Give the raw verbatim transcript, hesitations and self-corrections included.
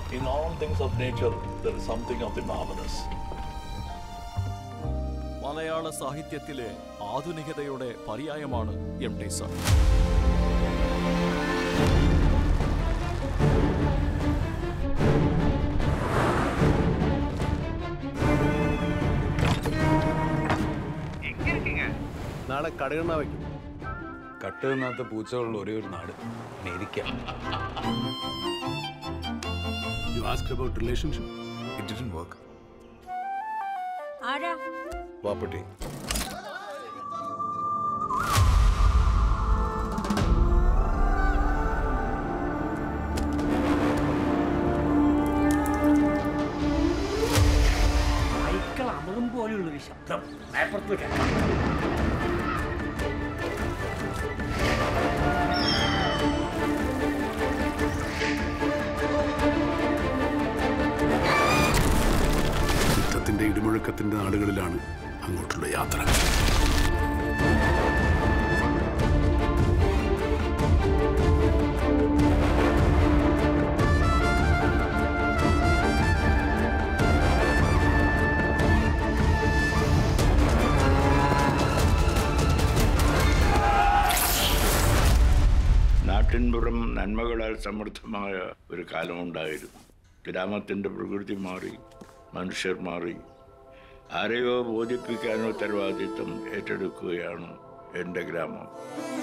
In all things of nature, there is something of the marvelous. മലയാള സാഹിത്യത്തിലെ ആധുനികതയുടെ പര്യായമാണ് M T sir. നാളെ കടകണ്ണ വയ്ക്കും. Cut തിന്നാത്ത പൂച്ചകളുള്ള ഒരേ ഒരു നാട് America. You asked about relationship. It didn't work. ആരാ? വാപ്പട്ടി. സൈക്കിൾ അമറും പോലെയുള്ളൊരു ശബ്ദം അപ്പുറത്ത് കേൾക്കാം. യുദ്ധത്തിന്റെ ഇടിമുഴക്കത്തിന്റെ നാടുകളിലാണ് അങ്ങോട്ടുള്ള യാത്ര. നാട്ടിൻപുറം നന്മകളാൽ സമൃദ്ധമായ ഒരു കാലമുണ്ടായിരുന്നു. ഗ്രാമത്തിൻ്റെ പ്രകൃതി മാറി, മനുഷ്യർ മാറി. ആരെയോ ബോധിപ്പിക്കാൻ ഉത്തരവാദിത്വം ഏറ്റെടുക്കുകയാണ് എൻ്റെ ഗ്രാമം.